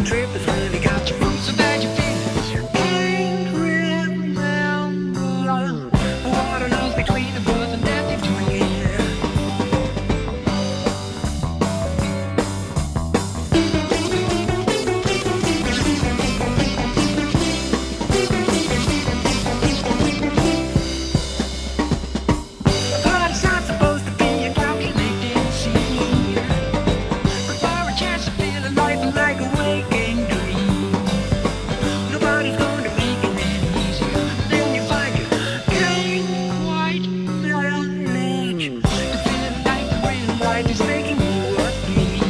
trip has really got you from so bad you feel. Can't remember what it knows between the birth and death you're doing it. But it's not supposed to be a calculated scene, but for a chance of feeling life like a waking dream. Nobody's going to make it any easier. Then you find you can't quite manage to feel like the real life is making you a dream.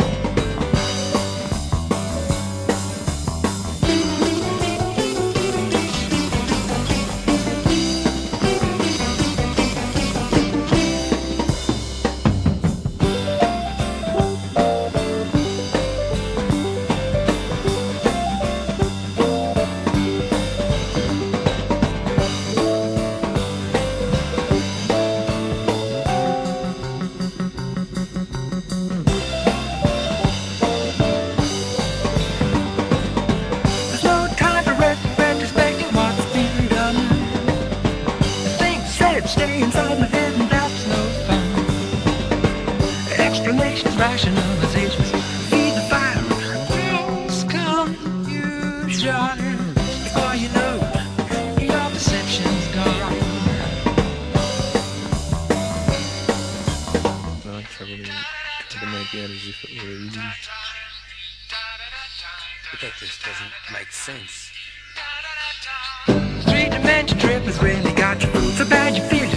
There's no time for retrospecting what's been done. The things said stay inside my head and that's no fun. Explanations, rationalizations, feed the fire. False confusion. Before you know, your perception's gone. I try to make it as if it were easy. But that just doesn't make sense. Three-dimension trip has really got you through so bad you feel.